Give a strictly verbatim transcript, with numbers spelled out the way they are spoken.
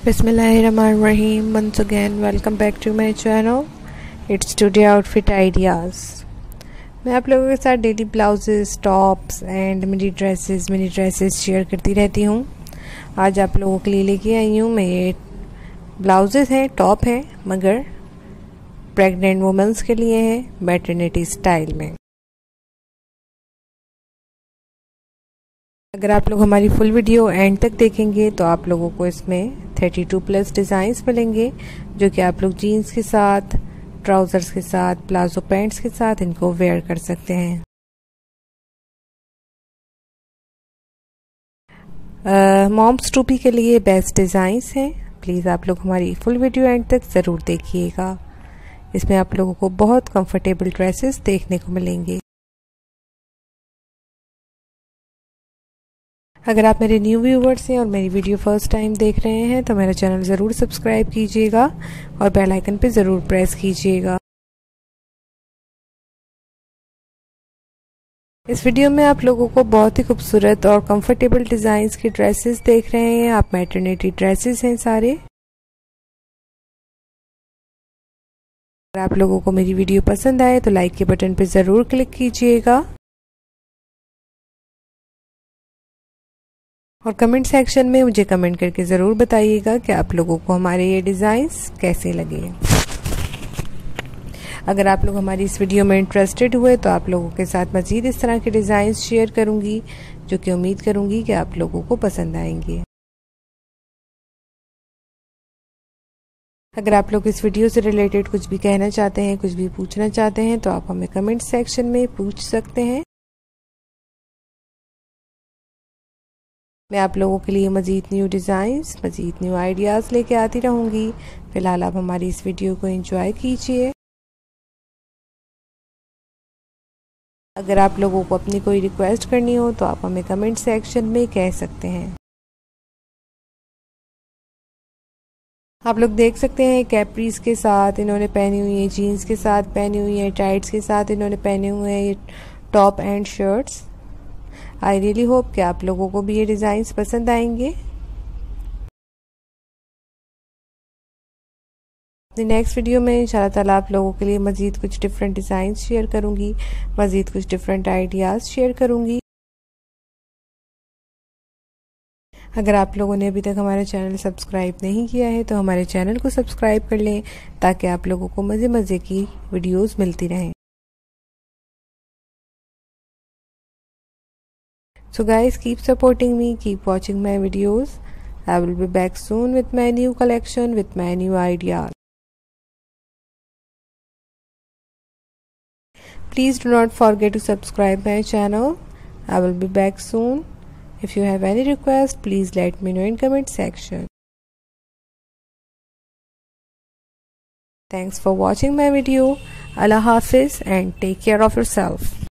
Bismillahirrahmanirrahim. Once again, welcome back to my channel. It's Today Outfit Ideas. मैं आप लोगों के साथ daily blouses, tops and mini dresses mini dresses share करती रहती हूँ। आज आप लोगों के लिए लेके आई हूँ मैं ये ब्लाउजेस हैं, टॉप हैं, मगर प्रेग्नेंट वुमेंस के लिए है, मैटरनिटी स्टाइल में। अगर आप लोग हमारी फुल वीडियो एंड तक देखेंगे तो आप लोगों को इसमें बत्तीस प्लस डिज़ाइंस मिलेंगे, जो कि आप लोग जीन्स के साथ, ट्राउज़र्स के साथ, प्लाजो पैंट्स के साथ इनको वेयर कर सकते हैं। मॉम्स टोपी के लिए बेस्ट डिज़ाइंस हैं। प्लीज़ आप लोग हमारी फुल वीडियो एंड तक ज़रूर देखिएगा। इसमें आप लोगों को बहुत कंफर्टेबल ड्रेसेस देखने को मिलेंगे। अगर आप मेरे न्यू व्यूवर्स हैं और मेरी वीडियो फर्स्ट टाइम देख रहे हैं तो मेरा चैनल ज़रूर सब्सक्राइब कीजिएगा और बेल आइकन पे ज़रूर प्रेस कीजिएगा। इस वीडियो में आप लोगों को बहुत ही खूबसूरत और कंफर्टेबल डिज़ाइंस की ड्रेसेस देख रहे हैं। आप मैटरनिटी ड्रेसेस हैं सारे। अगर आप लोगों को मेरी वीडियो पसंद आए तो लाइक के बटन पे ज़रूर क्लिक कीजिएगा और कमेंट सेक्शन में मुझे कमेंट करके ज़रूर बताइएगा कि आप लोगों को हमारे ये डिज़ाइंस कैसे लगे। अगर आप लोग हमारी इस वीडियो में इंटरेस्टेड हुए तो आप लोगों के साथ मज़ीद इस तरह के डिज़ाइंस शेयर करूंगी, जो कि उम्मीद करूंगी कि आप लोगों को पसंद आएंगे। अगर आप लोग इस वीडियो से रिलेटेड कुछ भी कहना चाहते हैं, कुछ भी पूछना चाहते हैं तो आप हमें कमेंट सेक्शन में पूछ सकते हैं। मैं आप लोगों के लिए मज़ीद न्यू डिज़ाइंस, मज़ीद न्यू आइडियाज़ लेके आती रहूँगी। फ़िलहाल आप हमारी इस वीडियो को एंजॉय कीजिए। अगर आप लोगों को अपनी कोई रिक्वेस्ट करनी हो तो आप हमें कमेंट सेक्शन में कह सकते हैं। आप लोग देख सकते हैं कैप्रीज के साथ इन्होंने पहनी हुई है, जीन्स के साथ पहनी हुई है, टाइट्स के साथ इन्होंने पहने हुए हैं ये top and shirts. I really hope कि आप लोगों को भी ये डिज़ाइंस पसंद आएंगे। नेक्स्ट वीडियो में इंशाल्लाह ताला आप लोगों के लिए मज़ीद कुछ डिफरेंट डिज़ाइंस शेयर करूंगी, मज़ीद कुछ डिफरेंट आइडियाज़ शेयर करूंगी। अगर आप लोगों ने अभी तक हमारा चैनल सब्सक्राइब नहीं किया है तो हमारे चैनल को सब्सक्राइब कर लें, ताकि आप लोगों को मज़े मज़े की वीडियोस मिलती रहें। So guys, keep supporting me, keep watching my videos. I will be back soon with my new collection, with my new ideas. Please do not forget to subscribe my channel. I will be back soon. If you have any request, please let me know in comment section. Thanks for watching my video. Allah Hafiz and take care of yourself.